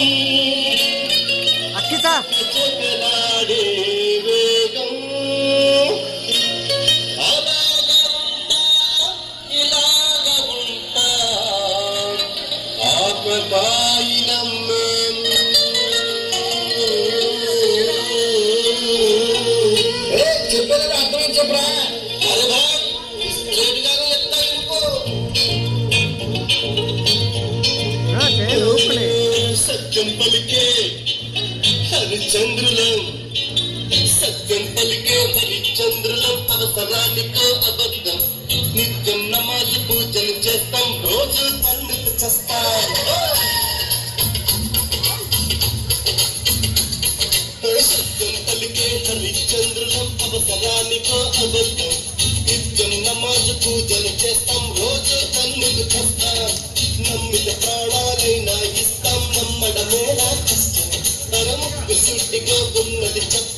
అక్కితా సత్యం పలికే హరిచంద్రులం సత్యం పలికే హరిచంద్రులం అవసరానికో అబద్ధం నిత్యం నమాజు పూజలు చేస్తాం రోజు తన్నుకు చేస్తాం సత్యం పలికే హరిచంద్రులం అవసరానికో అబద్ధం నిత్యం నమాజు పూజలు చేస్తాం రోజు తన్నుకు చేస్తాం నమ్మిన ప్రాణాలైనా ఇస్తాం నమ్మడమేలా కష్టం పరముక్కు సుట్టిగా ఉన్నది